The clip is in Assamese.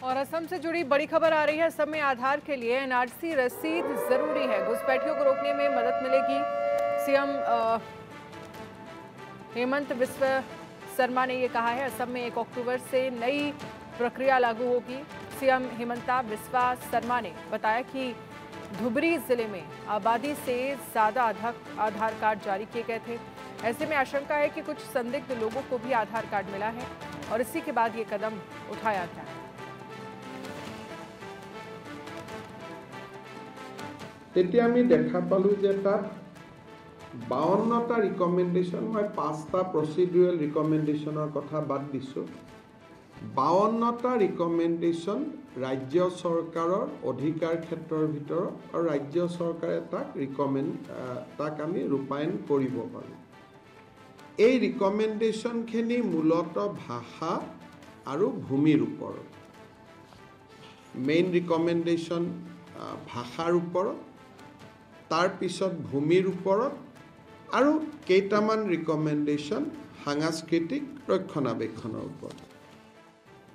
और असम से जुड़ी बड़ी खबर आ रही है। असम में आधार के लिए एनआरसी रसीद जरूरी है। घुसपैठियों को रोकने में मदद मिलेगी। सीएम हेमंत बिस्व शर्मा ने ये कहा है। असम में 1 अक्टूबर से नई प्रक्रिया लागू होगी। सीएम हिमंता बिस्वा शर्मा ने बताया कि धुबरी जिले में आबादी से ज्यादा आधार कार्ड जारी किए गए थे। ऐसे में आशंका है कि कुछ संदिग्ध लोगों को भी आधार कार्ड मिला है और इसी के बाद ये कदम उठाया गया है। তেতিয়া আমি দেখা পালো যে তাত 52টা ৰিকমেণ্ডেশ্যন মই 5টা প্ৰচিডিউৰেল ৰিকমেণ্ডেশ্যনৰ কথা বাদ দিছোঁ। 52টা ৰিকমেণ্ডেশ্যন ৰাজ্য চৰকাৰৰ অধিকাৰ ক্ষেত্ৰৰ ভিতৰত আৰু ৰাজ্য চৰকাৰে তাক আমি ৰূপায়ণ কৰিব পাৰোঁ। এই ৰিকমেণ্ডেশ্যনখিনি মূলতঃ ভাষা আৰু ভূমিৰ ওপৰত। মেইন ৰিকমেণ্ডেশ্যন ভাষাৰ ওপৰত, तार पिছত भूमिर ऊपरत और केइटामान रिकमेंडेशन सांस्कृतिक रक्षणाबेक्षणर ऊपर।